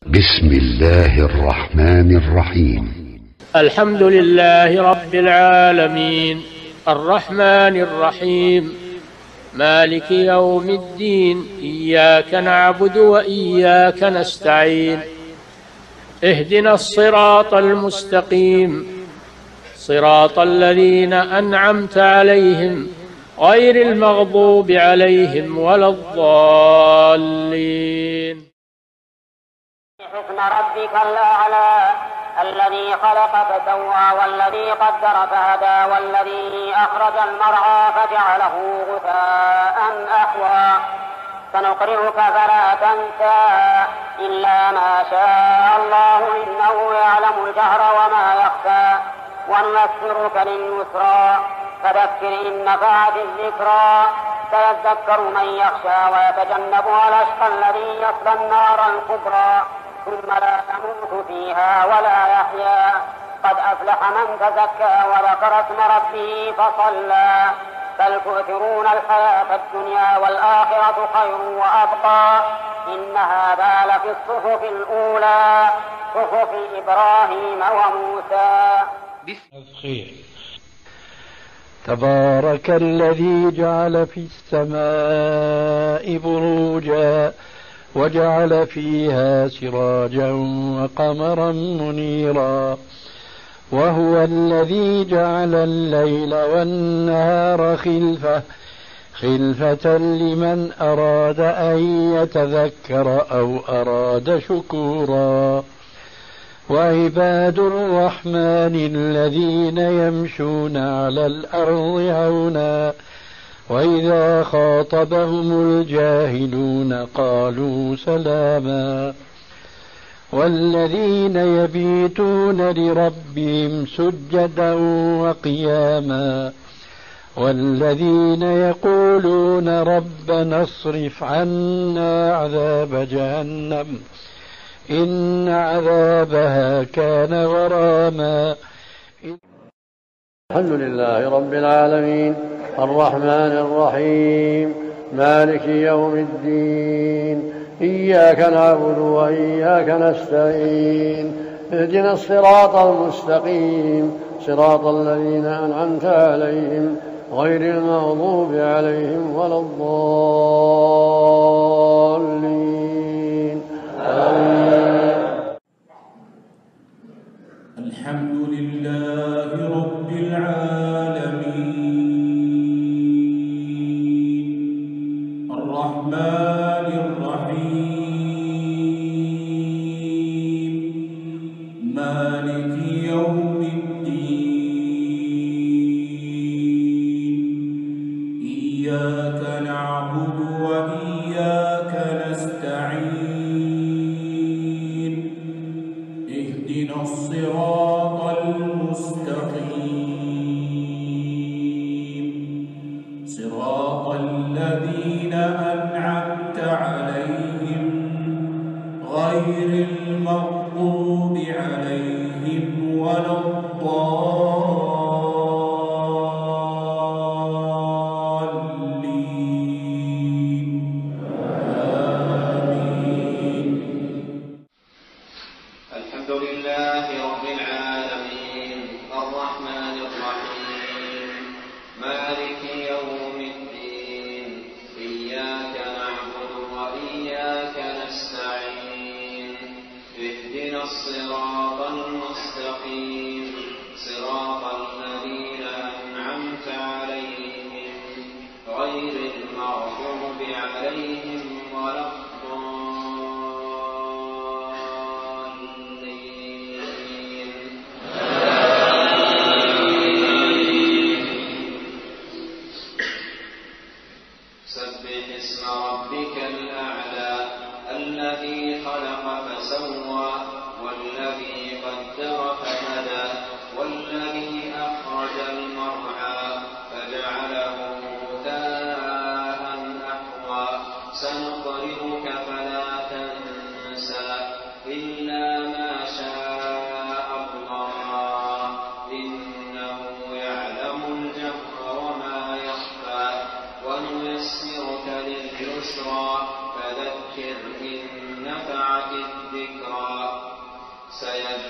بسم الله الرحمن الرحيم. الحمد لله رب العالمين، الرحمن الرحيم، مالك يوم الدين. إياك نعبد وإياك نستعين، اهدنا الصراط المستقيم، صراط الذين أنعمت عليهم غير المغضوب عليهم ولا الضالين. حكم ربك الأعلى الذي خلق فسوى والذي قدر فهدى والذي أخرج المرعى فجعله غثاء أحوى سنقرئك فلا تنسى إلا ما شاء الله إنه يعلم الجهر وما يخفى ونيسرك لليسرى فذكر إن نفعت الذكرى سيذكر من يخشى ويتجنبها الأشقى الذي يصلى النار الكبرى ثم لا يموت فيها ولا يحيا قد أفلح من تزكى وذكر اسم ربه فصلى بل تؤثرون الحياة الدنيا والآخرة خير وأبقى إن هذا لفي الصحف الأولى صحف إبراهيم وموسى. تبارك الذي جعل في السماء بروجا وجعل فيها سراجا وقمرا منيرا وهو الذي جعل الليل والنهار خلفة لمن أراد أن يتذكر أو أراد شكورا وعباد الرحمن الذين يمشون على الأرض هونا وإذا خاطبهم الجاهلون قالوا سلاما والذين يبيتون لربهم سجدا وقياما والذين يقولون ربنا اصرف عنا عذاب جهنم إن عذابها كان غراما. الحمد لله رب العالمين الرحمن الرحيم مالك يوم الدين إياك نعبد وإياك نستعين اهدنا الصراط المستقيم صراط الذين أنعمت عليهم غير المغضوب عليهم ولا الضالين آمين. الحمد لله رب العالمين الرحمن الرحيم مالك يوم الدين إياك نعبد وإياك نستعين اهدنا الصراط المستقيم صراط الذين أنعمت عليهم غير المغضوب عليهم ولا الضالين آمين. الحمد لله رب العالمين الرحمن الرحيم مالك يوم الدين إياك نعبد وإياك نستعين اهدنا الصراط المستقيم صراط الذين أنعمت عليهم غير المغضوب عليهم ولا سبح اسم ربك الأعلى الذي خلق فسوى والذي قدر فهدى والذي أخرج المرعى فجعله غثاء أحوى سنقرئك فلا تنسى إلا ما شاء الله إنه يعلم الجهر وما يخفى ونيسرك لليسرى فذكر إن نفعت الذكرى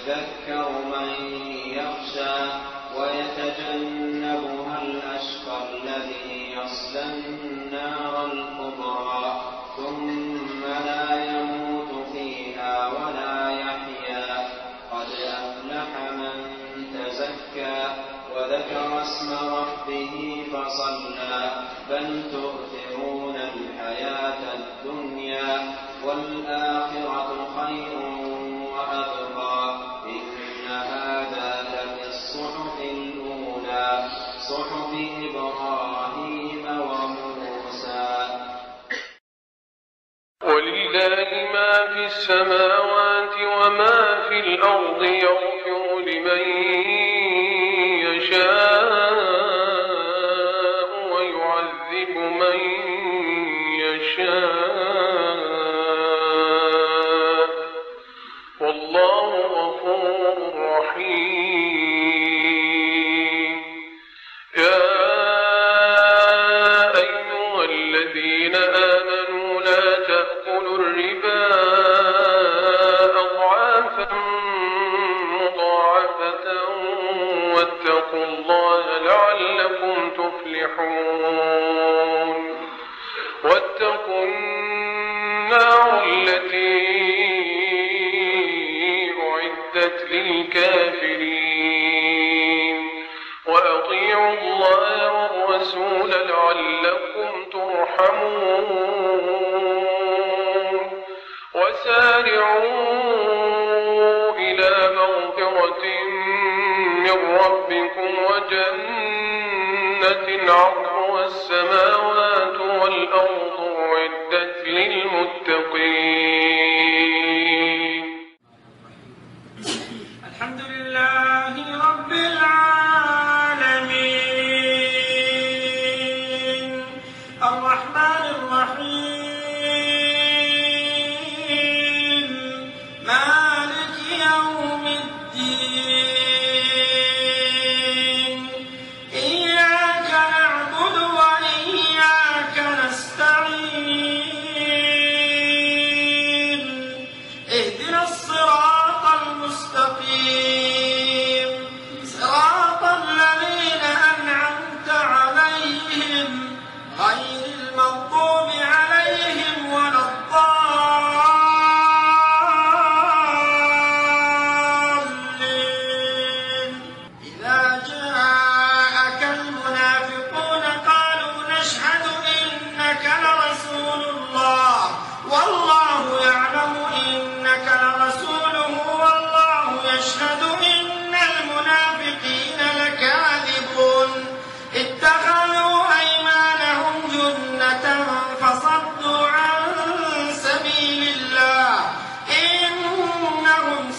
ويذكر من يخشى ويتجنبها الأشقى الذي يصلى النار الكبرى ثم لا يموت فيها ولا يحيا قد أفلح من تزكى وذكر اسم ربه فصلى بل تؤثرون الحياة الدنيا والآخرة خير وأبقى إن هذا لفي الصحف الأولى صحف إبراهيم وموسى. ولله ما في السماوات وما في الأرض يغفر لمن يشاء ويعذب من يشاء والله غفور رحيم. يا أيها الذين آمنوا لا تأكلوا الربا أضعافا مضاعفة واتقوا الله لعلكم تفلحون. واتقوا النار التي أعدت للكافرين وأطيعوا الله والرسول لعلكم ترحمون. وسارعوا إلى مغفرة من ربكم وجنة عرضها السماوات والأرض أعدت للمتقين. الحمد لله رب العالمين الرحمن الرحيم مالك يوم الدين إياك نعبد وإياك نستعين اهدنا الصراط المستقيم صراط الذين أنعمت عليهم غير المغضوب عليهم ولا الضالين. إذا جاءك المنافقون قالوا نشهد إنك لرسول الله والله يعلم إنك لرسوله والله يشهد إن المنافقين لكاذبون. اتخذوا أيمانهم جنة فصدوا عن سبيل الله إنهم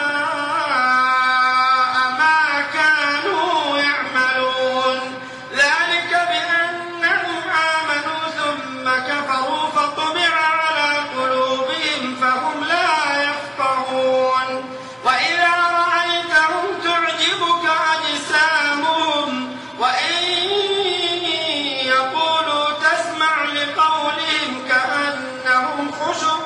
ساء ما كانوا يعملون. ذلك بأنهم آمنوا ثم كفروا فطبع على قلوبهم فهم لا يفقهون. وإذا رأيتهم تعجبك أجسامهم وإن يقولوا تسمع لقولهم كأنهم خشب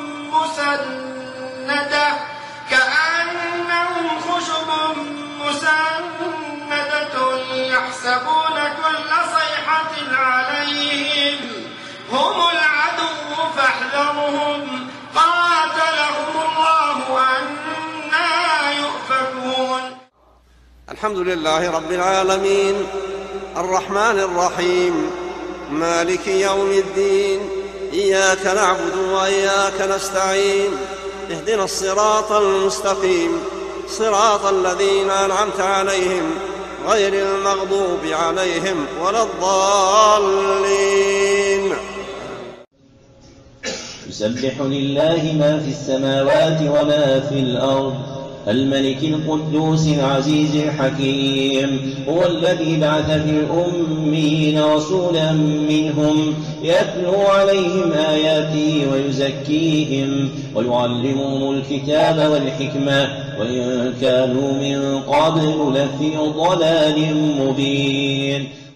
مسندة يحسبون كل صيحة عليهم هم العدو فاحذرهم قاتلهم الله أنى يؤفكون. الحمد لله رب العالمين الرحمن الرحيم مالك يوم الدين إياك نعبد وإياك نستعين اهدنا الصراط المستقيم صراط الذين أنعمت عليهم غير المغضوب عليهم ولا الضالين. يسبح لله ما في السماوات وما في الأرض الملك القدوس العزيز الحكيم. هو الذي بعث في الأميين رسولا منهم يتلو عليهم آياته ويزكيهم ويعلمهم الكتاب والحكمة وإن كانوا من قبل لفي ضلال مبين.